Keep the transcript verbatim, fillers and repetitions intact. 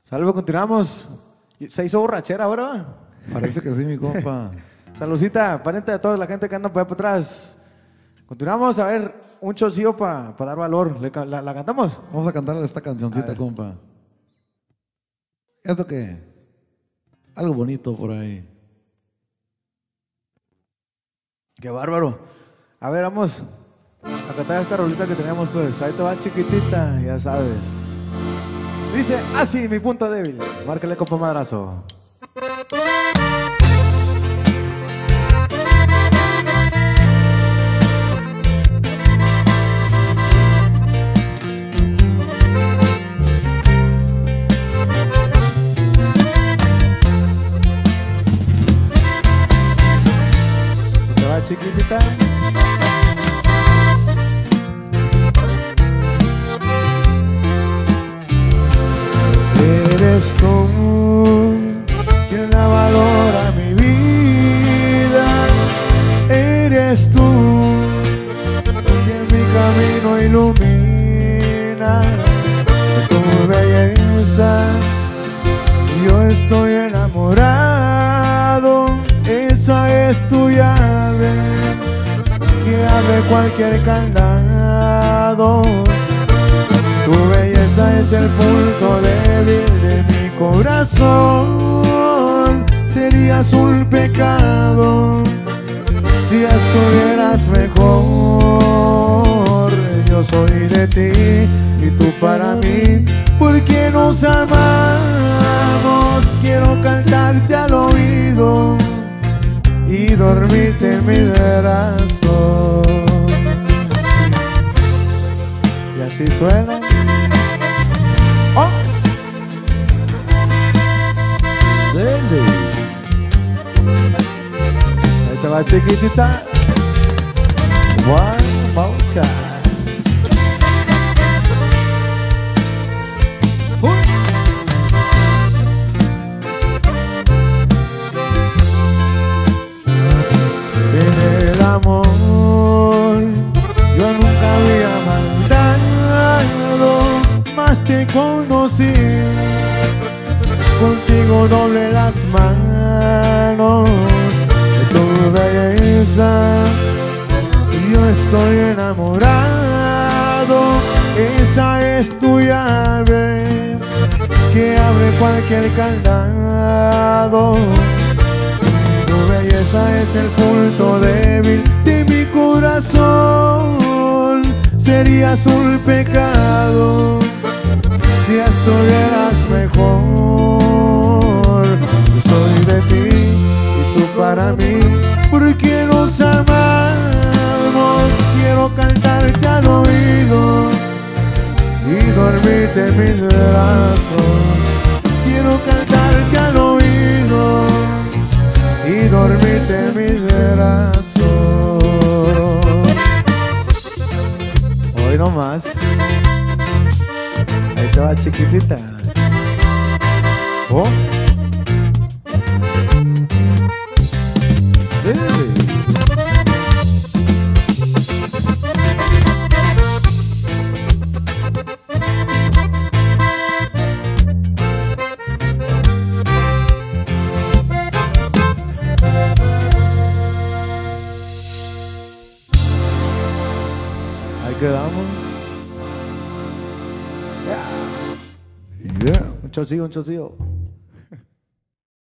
Salve, continuamos. ¿Se hizo borrachera ahora? ¿Va? Parece que sí, mi compa. Saludcita, pariente de toda la gente que anda por allá por atrás. Continuamos, a ver, un chocillo para pa dar valor. ¿Le, la, ¿La cantamos? Vamos a cantarle esta cancioncita, compa. ¿Esto qué? Algo bonito por ahí. Qué bárbaro. A ver, vamos a cantar esta rolita que tenemos, pues. Ahí te va, chiquitita, ya sabes. Dice así, mi punto débil. Márcale, compa madrazo. Te va, chiquitita. Eres tú quien da valor a mi vida. Eres tú quien mi camino ilumina. De tu belleza yo estoy enamorado. Esa es tu llave que abre cualquier candado. Tu belleza es el punto débil de mi corazón. Serías un pecado si estuvieras mejor. Yo soy de ti y tú para mí, porque nos amamos. Quiero cantarte al oído y dormirte en mis brazos. Y así suena. Ox. Dele. Ahí te va, chiquitita. One more time. Uh. En el amor yo nunca había mandado, más te conocí. Contigo doble las manos de tu belleza. Yo estoy enamorado. Esa es tu llave que abre cualquier candado. Tu belleza es el punto débil de mi corazón. Serías un pecado si estuvieras mejor. Yo soy de ti y tú para mí, porque nos amamos. Quiero cantarte al oído y dormirte en mis brazos. Quiero cantarte al oído y dormirte en mis brazos. Hoy no más. Ahí te va, chiquitita. Oh. Dele. Ahí quedamos. Yeah. Yeah. Un chocillo, un chocillo.